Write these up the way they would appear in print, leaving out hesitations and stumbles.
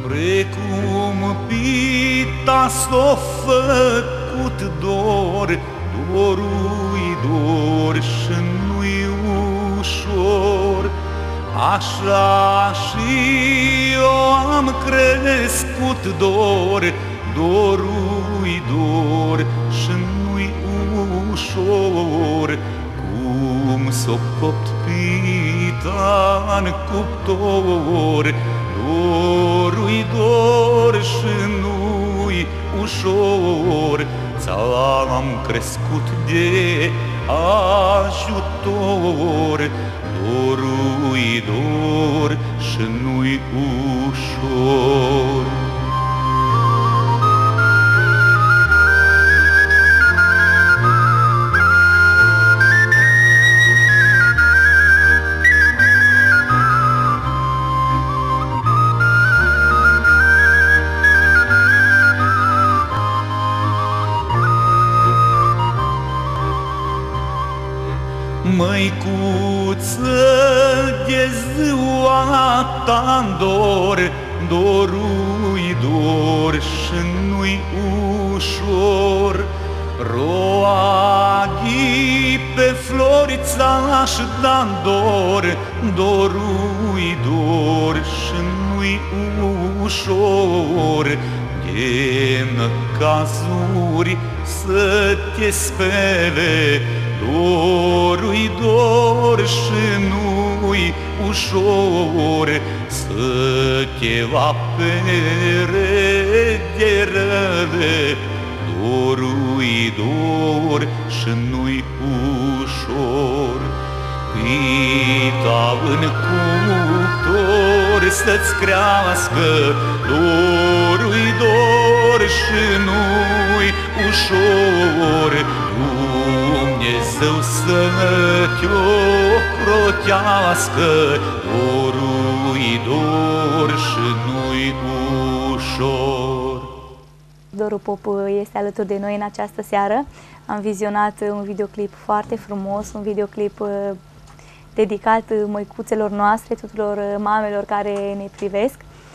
Precum pita s-o făcut dor, dorul-i dor și nu-i ușor. Așa și eu am crescut dor, dorul-i dor și nu-i ușor. Cum s-o copt pita în cuptor, dorul-i dor și nu-i ușor. Ți-am crescut de ajutor, dorul-i dor și nu-i ușor. Măicuță, de ziua ta-n dor, dorul-i dor și nu-i ușor. Roaghi pe flori ți-aș da-n dor, dorul-i dor și nu-i ușor. De cazuri să te spele, dorul-i dor și nu-i ușor. Să te apere de răle, dorul-i dor și nu-i ușor. Pita în cuptor să-ți crească, dorul-i dor și nu-i ușor. Dumnezeu să te ocrotească, dorul-i dor și nu-i ușor. Doru Pop este alături de noi în această seară. Am vizionat un videoclip foarte frumos, un videoclip dedicat măicuțelor noastre, tuturor mamelor care ne privesc.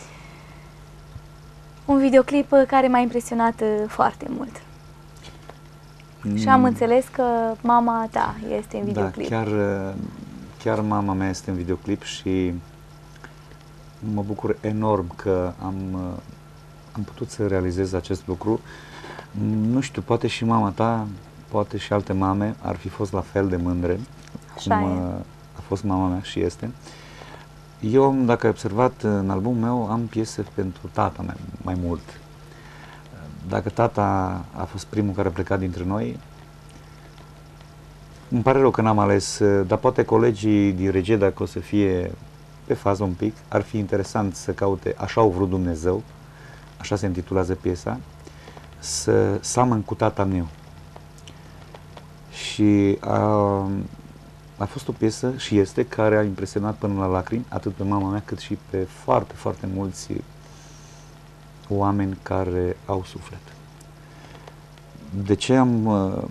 Un videoclip care m-a impresionat foarte mult. Și am înțeles că mama ta este în videoclip. Da, chiar mama mea este în videoclip și mă bucur enorm că am putut să realizez acest lucru. Nu știu, poate și mama ta, poate și alte mame ar fi fost la fel de mândre cum a fost mama mea și este. Eu, dacă ai observat, în albumul meu am piese pentru tata mea mai mult. Dacă tata a fost primul care a plecat dintre noi, îmi pare rău că n-am ales, dar poate colegii din regie, dacă o să fie pe fază un pic, ar fi interesant să caute Așa au vrut Dumnezeu, așa se intitulează piesa, să seamăn cu tata meu. Și a fost o piesă și este care a impresionat până la lacrimi, atât pe mama mea cât și pe foarte, foarte mulți oameni care au suflet. De ce am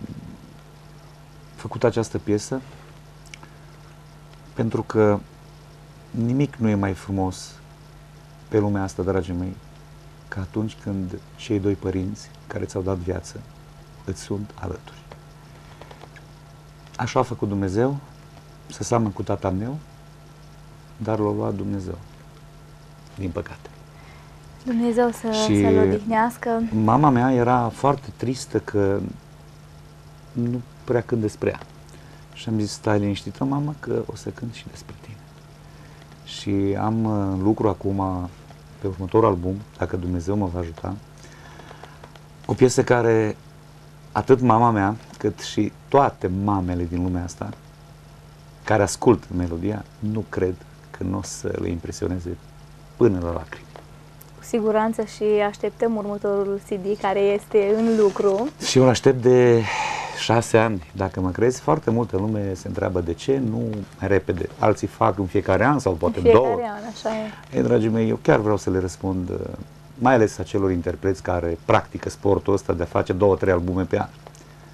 făcut această piesă? Pentru că nimic nu e mai frumos pe lumea asta, dragii mei, ca atunci când cei doi părinți care ți-au dat viață îți sunt alături. Așa a făcut Dumnezeu, să seamăn cu tata meu, dar l-a luat Dumnezeu, din păcate. Dumnezeu să-l odihnească. Mama mea era foarte tristă că nu prea cânt despre ea. Și am zis, stai liniștită, mama, că o să cânt și despre tine. Și am lucru acum pe următorul album, dacă Dumnezeu mă va ajuta, o piesă care atât mama mea, cât și toate mamele din lumea asta care ascultă melodia, nu cred că nu o să le impresioneze până la lacrimi. Cu siguranță și așteptăm următorul CD care este în lucru. Și eu îl aștept de 6 ani, dacă mă crezi. Foarte multă lume se întreabă de ce nu mai repede. Alții fac în fiecare an sau poate în 2. Fiecare an, așa e. Ei, dragii mei, eu chiar vreau să le răspund, mai ales acelor interpreți care practică sportul ăsta de a face 2-3 albume pe an.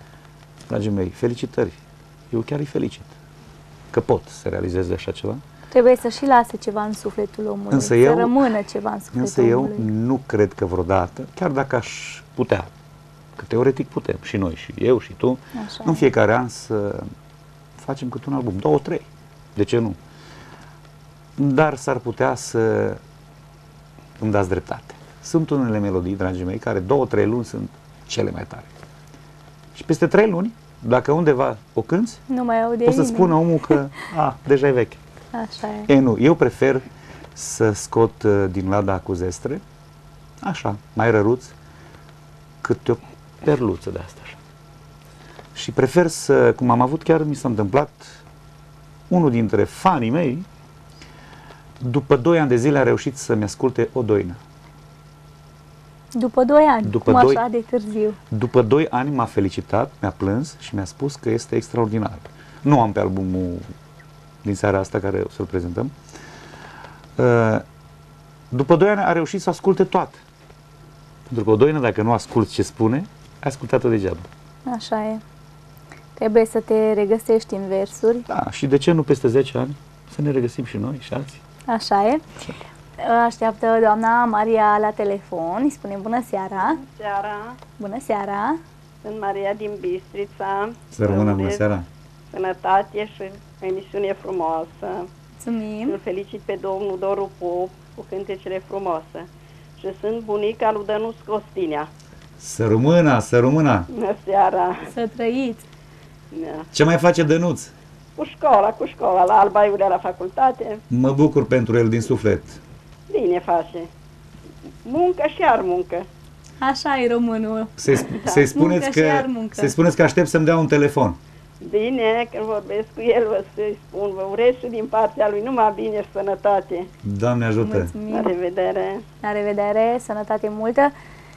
Dragii mei, felicitări. Eu chiar îi felicit că pot să realizeze așa ceva. Trebuie să și lase ceva în sufletul omului, Însă să rămână ceva în sufletul Însă eu omului. nu cred că vreodată, chiar dacă aș putea, că teoretic putem, și noi, și eu, și tu, Așa în e. fiecare an să facem câte un album, 2, 3, de ce nu? Dar s-ar putea să îmi dați dreptate. Sunt unele melodii, dragii mei, care 2-3 luni sunt cele mai tare. Și peste 3 luni, dacă undeva o cânți, Nu mai aude o să nimeni. spună omul că, deja e veche. Așa e. E, nu, eu prefer să scot din lada cu zestre, așa, mai răruț, câte o perluță de asta. Așa. Și prefer să, cum am avut, chiar mi s-a întâmplat, unul dintre fanii mei, după 2 ani de zile a reușit să-mi asculte o doină. După 2 ani, După cum 2 așa de târziu. După 2 ani m-a felicitat, mi-a plâns și mi-a spus că este extraordinar. Nu am pe albumul din seara asta care o să-l prezentăm. După 2 ani a reușit să asculte toate. Pentru că o doină, dacă nu asculți ce spune, ai ascultat-o degeaba. Așa e. Trebuie să te regăsești în versuri. Da, și de ce nu peste 10 ani să ne regăsim și noi și alții? Așa e. Așteaptă doamna Maria la telefon. Îi spunem bună seara. Seara, Bună seara. sunt Maria din Bistrița. Să rămână, bună urez seara! Sănătate și o emisiune frumoasă. Mulțumim. Îl felicit pe domnul Doru Pop cu cântecele frumoase. Și sunt bunica lui Dănuț Costinea. Să rămână, să rămână! Bună seara! Să trăiți. Da. Ce mai face Dănuț? Cu școala, la Alba Iulia la facultate. Mă bucur pentru el din suflet. Bine face. Muncă și iar muncă. Așa e românul. Să-i spuneți Muncă și iar că, muncă. să-i spuneți că aștept să-mi dea un telefon. Bine, când vorbesc cu el, vă să-i spun, vă urez și din partea lui numai bine și sănătate. Doamne ajută! La Mulțumim. revedere! La revedere, sănătate multă.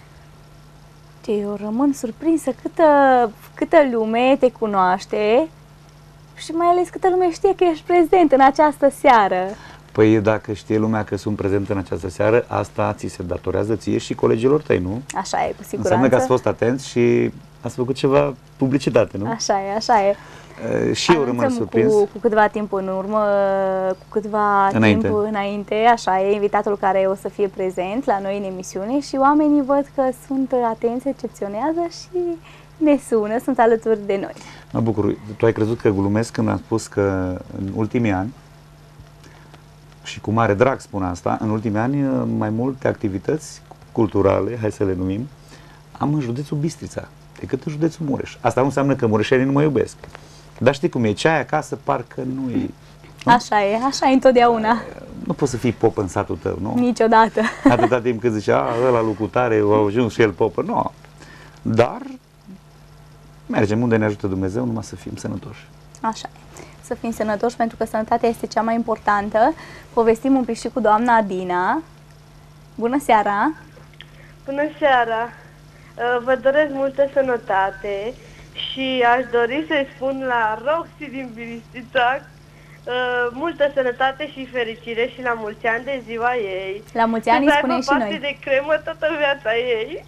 Eu rămân surprinsă câtă lume te cunoaște și mai ales câtă lume știe că ești prezent în această seară. Păi dacă știe lumea că sunt prezent în această seară, asta ți se datorează ție și colegilor tăi, nu? Așa e, cu siguranță. Înseamnă că ați fost atenți și ați făcut ceva publicitate, nu? Așa e, așa e. Și eu rămân Anunțăm surprins. cu câteva timp în urmă, cu câteva Înainte. timp înainte, așa e, invitatul care o să fie prezent la noi în emisiune și oamenii văd că sunt atenți, recepționează și ne sună, sunt alături de noi. Mă bucur. Tu ai crezut că glumesc când am spus că în ultimii ani, și cu mare drag spun asta, în ultimii ani mai multe activități culturale, hai să le numim, am în județul Bistrița decât în județul Mureș. Asta nu înseamnă că mureșenii nu mă iubesc. Dar știi cum e, ce ai acasă parcă nu e... Nu? Așa e întotdeauna. Nu poți să fii pop în satul tău, nu? Niciodată. Atâta timp cât zicea, ăla lucutare, a ajuns și el popă. Nu. Dar mergem unde ne ajută Dumnezeu, numai să fim sănătoși. Așa e. Să fim sănătoși, pentru că sănătatea este cea mai importantă. Povestim un pic și cu doamna Adina. Bună seara! Bună seara! Vă doresc multă sănătate și aș dori să-i spun la Roxy din Bistrița multă sănătate și fericire și la mulți ani de ziua ei. La mulți ani îi să spunem aibă și parte noi. de cremă toată viața ei.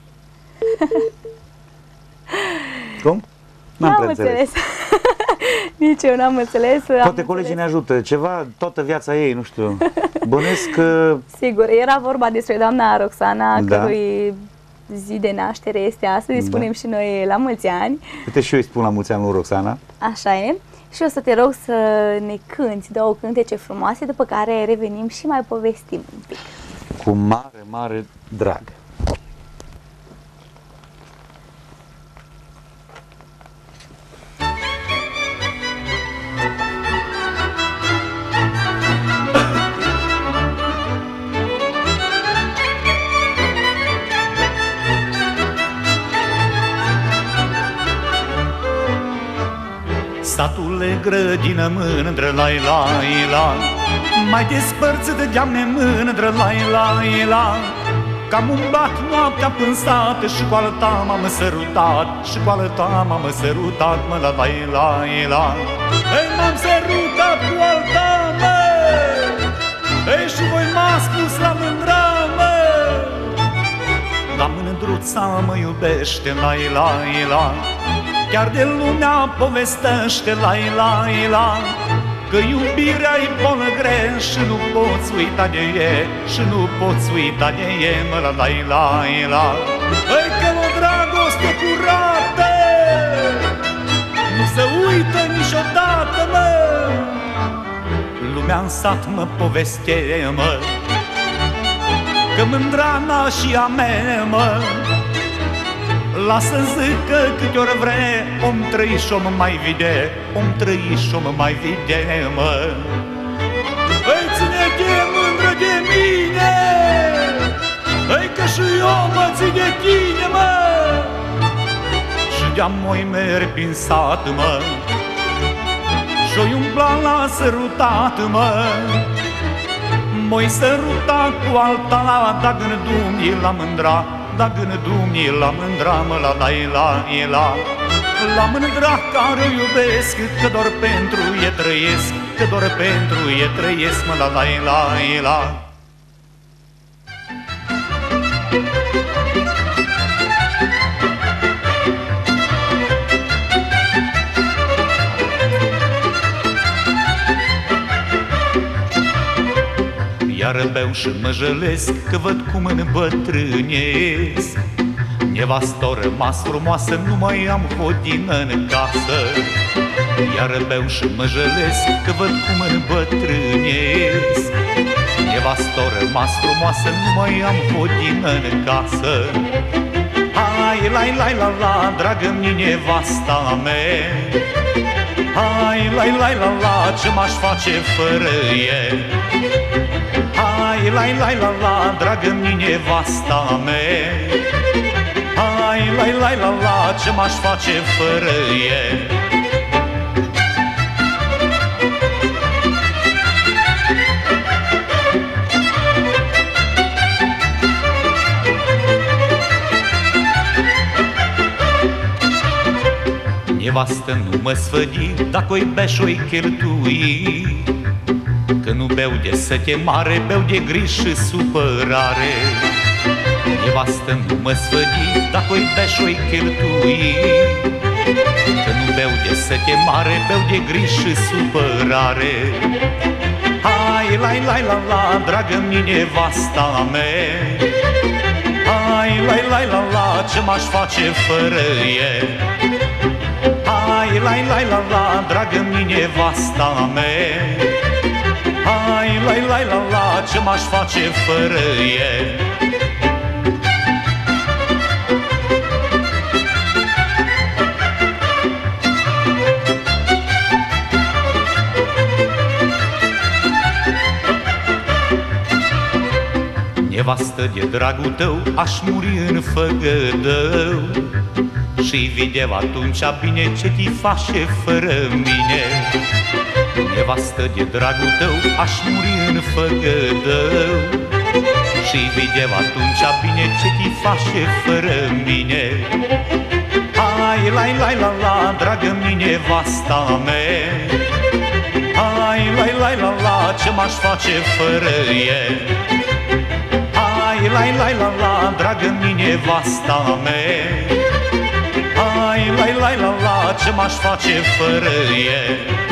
Cum? N-am înțeles. Nici eu n-am înțeles. Toate colegii ne ajută. Ceva, toată viața ei, nu știu. Bănesc că... Sigur, era vorba despre doamna Roxana, Da. cărui zi de naștere este astăzi. Îi spunem și noi la mulți ani. Uite și eu îi spun la mulți ani lui Roxana. Așa e. Și o să te rog să ne cânti două cântece frumoase, după care revenim și mai povestim un pic. Cu mare, mare drag. Satule, grădină mândră, lai, lai, la, mai despărțit de geamne mândră, lai, lai, la, că-am umblat noaptea până sat și cu alta m-am sărutat, și cu alta m-am sărutat, mă, la, lai, lai, la. Ei, m-am sărutat cu alta, mă, ei, și voi m-a spus la mândra, mă, la mândruța mă iubește, lai, lai, la. Chiar de lumea povestește, lai, lai, la, Că iubirea-i bolă grea și nu poți uita de e, și nu poți uita de e, mă, la la la la. Păi că o dragoste curată nu se uită niciodată, mă. Lumea în sat mă poveste, mă, că mândrana și a mea, mă, lasă zică câte ori vrea, om trăi și om mai vide, om trăi și om mai vide, mă. Păi ține-te mândră de mine, păi că și eu mă țin de tine, mă. Și de-am moi merg prin sat, mă, și-o-i umbla la sărutat, mă. M-oi săruta cu alta, da gândum la mândra, da gândum la mândra, mă, la la la. La mândra care o iubesc, că doar pentru e trăiesc, că doar pentru e trăiesc, mă, la la la. Iar beau și mă jălesc că văd cum îmbătrânesc. Nevastă rămas frumoasă, nu mai am hodină în casă. Iar beau și mă jălesc că văd cum îmbătrânesc. Nevastă rămas frumoasă, nu mai am hodină în casă. Hai, la la la la, dragă-mi nevasta mea. Hai, la la la la, ce m-aș face fără ea. Hai, la la la la, dragă-mi nevasta mea. Hai, la la la la, ce m-aș face fără ea. Nevastă nu mă sfădi, dacă-o-i bea și-o-i cheltui. Că nu beau de sete mare, beau de griji și supărare. Nevastă nu mă sfădi, dacă-o-i bea și-o-i cheltui. Că nu beau de sete mare, beau de griji și supărare. Hai, la la la la, dragă-mi nevasta mea. Hai, la la la la, ce m-aș face fără ea. Hai, la la la la, dragă-mi nevasta mea. Hai, la la la la, ce m-aș face fără ea. Nevastă, de dragul tău aș muri în făgădău. Și-i video atunci bine ce ti face fără mine. Nevastă, de dragul tău aș muri în făgădău. Și-i video atunci bine ce ti face fără mine. Hai, la la la la, dragă-mi nevasta mea. Hai, la la la la, ce m-aș face fără ea. Hai, la la la la, dragă-mi nevasta mea. Hai, la la la la, ce m-aș face fără ea.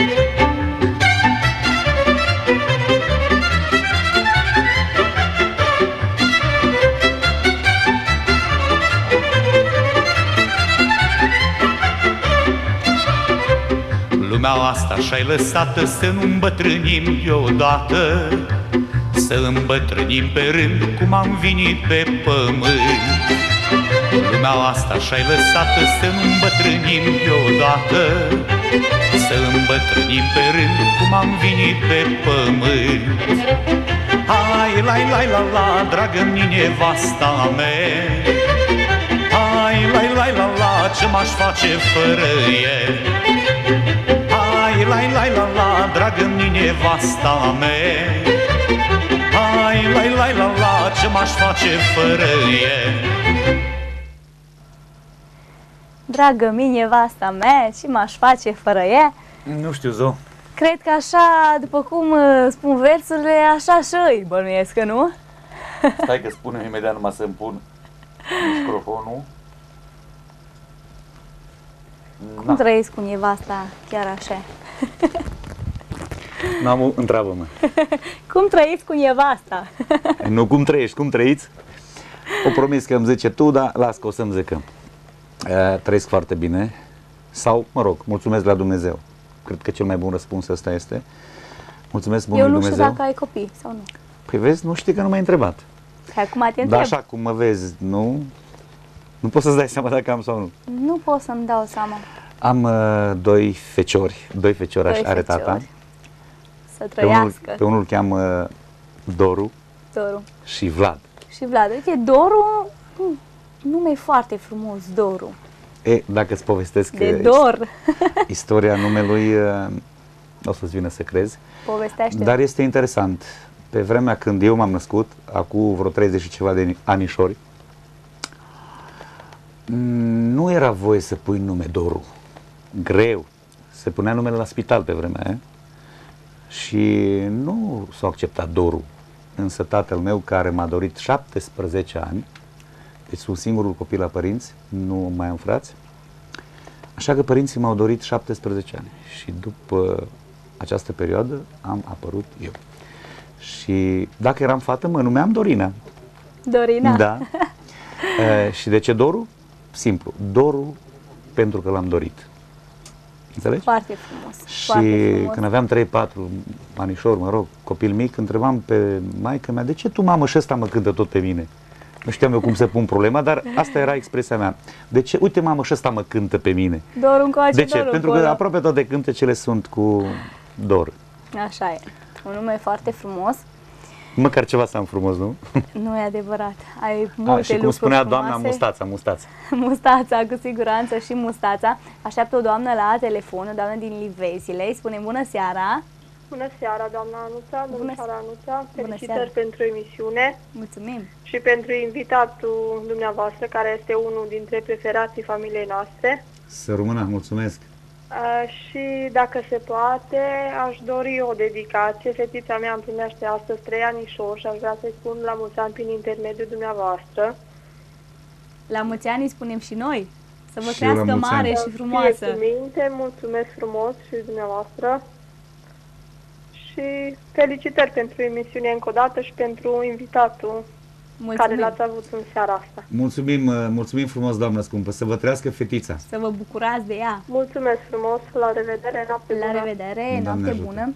Lumea asta și-ai lăsată să nu îmbătrânim deodată. Să îmbătrânim pe rând cum am venit pe pământ. Lumea asta și-ai lăsată să nu îmbătrânim deodată. Să îmbătrânim pe rând cum am venit pe pământ. Hai, la la la la, dragă-mi nevasta mea. Hai, la la la la, ce m-aș face fără ea. Hai, la la la la, dragă-mi nevasta mea. Hai, la la la la, ce m-aș face fără ea. Dragă-mi nevasta mea, ce m-aș face fără ea? Nu știu, Zo. Cred că așa, după cum spun versurile, așa și îi bănuiesc, că nu? Stai că spun imediat numai să-mi pun microfonul. Cum trăiesc cu nevasta chiar așa? N-am, întreabă-mă. Cum trăiți cu nevasta? Nu, cum trăiești, cum trăiți? O promis că îmi zice tu, dar las că o să-mi zică. Trăiesc foarte bine. Sau, mă rog, mulțumesc la Dumnezeu. Cred că cel mai bun răspuns ăsta este. Mulțumesc bunului Dumnezeu. Eu nu știu dacă ai copii sau nu. Păi vezi, nu știi că nu m-ai întrebat. Că acum te întreb. Dar așa cum mă vezi, nu poți să-ți dai seama dacă am sau nu. Nu pot să-mi dau seama. Am doi feciori are tata. Să trăiască. Pe unul îl cheamă Doru. Doru. Și Vlad. Și Vlad. Uite, Doru, nume foarte frumos, Doru. Dacă îți povestesc de dor. Istoria numelui, o să-ți vină să crezi. Povestește. Dar este interesant. Pe vremea când eu m-am născut, acum vreo 30 și ceva de anișori, nu era voie să pui nume Doru. Greu. Se punea numele la spital pe vremea aia. Și nu s-a acceptat Doru. Însă tatăl meu, care m-a dorit 17 ani, deci sunt singurul copil la părinți, nu mai am frați, așa că părinții m-au dorit 17 ani. Și după această perioadă am apărut eu. Și dacă eram fată, mă numeam Dorina. Dorina? Da. Și de ce Doru? Simplu. Doru pentru că l-am dorit. Înțelegi? Foarte frumos. Și foarte frumos. când aveam 3-4 anișori, mă rog, copil mic, întrebam pe maică mea, de ce tu, mamă, și ăsta mă cântă tot pe mine? Nu știam eu cum să pun problema, dar asta era expresia mea. De ce? Uite, mamă, și ăsta mă cântă pe mine. Doru încoace, de ce? Doru Pentru că aproape toate cântecele sunt cu Dor. Așa e. Un nume foarte frumos. Măcar ceva să am frumos, nu? Nu e adevărat. Ai multe și cum lucruri spunea frumoase. doamna, mustața. Mustața, cu siguranță, și mustața. Așteaptă o doamnă la telefon, o doamnă din Livezile. Îi spunem bună seara. Bună seara, doamna Anuța, domnișoara Anuța. Felicitări seara. pentru emisiune Mulțumim. și pentru invitatul dumneavoastră, care este unul dintre preferații familiei noastre. Să rămână, mulțumesc. Și dacă se poate, aș dori o dedicație. Fetița mea împlinește astăzi 3 anișori și aș vrea să-i spun la mulți ani prin intermediul dumneavoastră. La mulți ani îi spunem și noi. Să vă Și eu la crească mulți ani. mare și frumoasă. Fie cu minte, mulțumesc frumos și dumneavoastră. Și felicitări pentru emisiune încă o dată și pentru invitatul care l-ați avut în seara asta. Mulțumim frumos, doamnă scumpă, să vă trăiască fetița. Să vă bucurați de ea. Mulțumesc frumos, la revedere, noapte bună. La revedere, Doamne noapte ajută. bună.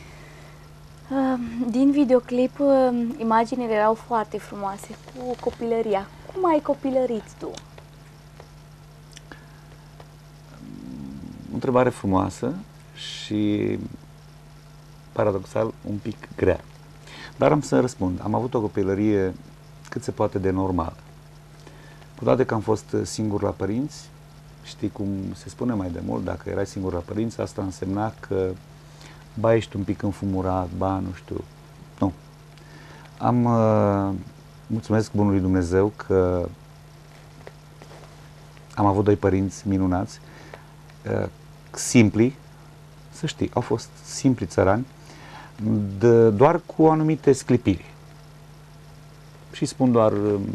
Din videoclip, imaginile erau foarte frumoase, cu copilăria. Cum ai copilărit tu? O întrebare frumoasă și paradoxal un pic grea. Dar am să răspund. Am avut o copilărie cât se poate de normală. Cu toate că am fost singur la părinți, știi cum se spune mai de mult, dacă erai singur la părinți, asta însemna că ba ești un pic înfumurat, ba nu știu. Nu. Mulțumesc bunului Dumnezeu că am avut doi părinți minunați, simpli, să știi, au fost simpli țărani, doar cu anumite sclipiri. Și spun doar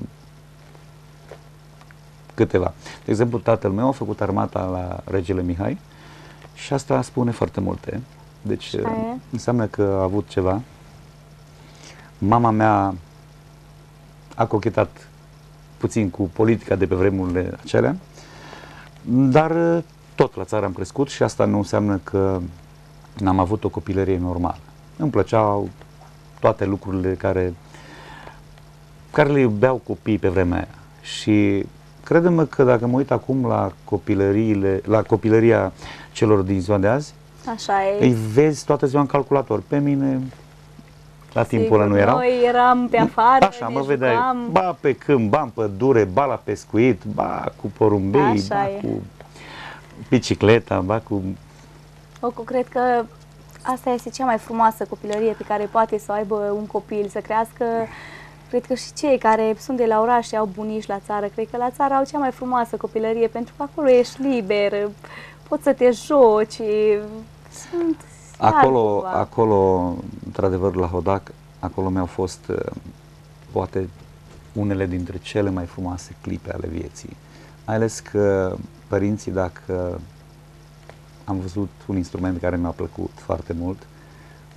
câteva. De exemplu, tatăl meu a făcut armata la Regele Mihai și asta spune foarte multe. Deci înseamnă că a avut ceva. Mama mea a cochetat puțin cu politica de pe vremurile acelea, dar tot la țară am crescut și asta nu înseamnă că n-am avut o copilărie normală. Îmi plăceau toate lucrurile care le iubeau copiii pe vremea aia. Și crede-mă că dacă mă uit acum la copilăria celor din ziua de azi, așa e. Îi vezi toată ziua în calculator. Pe mine, la timpul ăla nu erau. Noi eram pe afară, așa, mă vedeai, ba pe câmp, ba în pădure, ba la pescuit, ba cu porumbei, așa ba e. cu bicicleta, ba cu... Cred că asta este cea mai frumoasă copilărie pe care poate să o aibă un copil, să crească. Cred că și cei care sunt de la oraș și au bunici la țară, cred că la țară au cea mai frumoasă copilărie, pentru că acolo ești liber, poți să te joci, sunt acolo, într-adevăr, la Hodac, acolo mi-au fost poate unele dintre cele mai frumoase clipe ale vieții. Mai ales că părinții, dacă am văzut un instrument care mi-a plăcut foarte mult,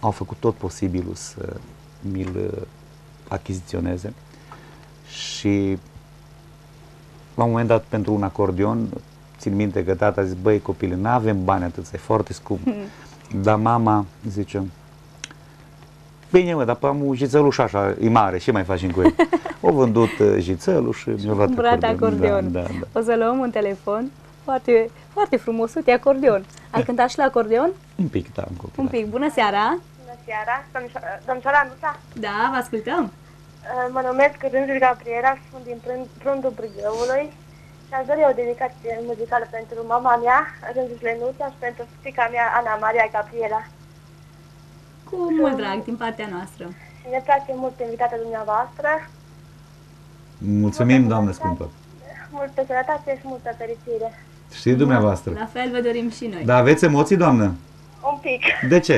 au făcut tot posibilul să mi-l achiziționeze și la un moment dat pentru un acordeon, țin minte că tata a zis, băi copile, nu avem bani atât, e foarte scump. Dar mama zice, bine mă, dar am un jițăluș așa, e mare, ce mai facem cu el? O vândut jițăluș și mi-a luat acordeon. Da. O să luăm un telefon, foarte, foarte frumos, uite, acordeon. Ai cântat și la acordeon? Un pic, da, am copil. Un pic. Bună seara! Bună seara, domnișoara Anuța. Da, vă ascultăm! Mă numesc Rândul Gabriela, sunt din Prundul Brâgăului și aș dori o dedicație muzicală pentru mama mea, Rândul Lenuța, și pentru fiica mea, Ana Maria Gabriela. Cu mult drag din partea noastră. Și ne place mult invitata dumneavoastră. Mulțumim, doamnă scumpă. Multă sănătate și multă fericire. Știi dumneavoastră. La fel vă dorim și noi. Dar aveți emoții, doamnă? Un pic. De ce?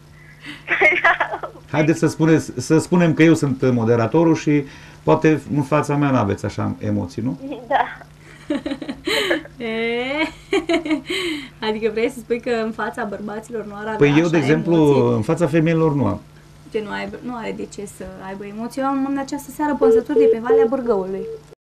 Haideți să spunem că eu sunt moderatorul și poate în fața mea nu aveți așa emoții, nu? Da. Adică vrei să spui că în fața bărbaților nu ar avea Păi eu, așa de exemplu, emoții? în fața femeilor nu am. Nu are de ce să aibă emoții. Eu am în această seară păsături de pe Valea Bârgăului.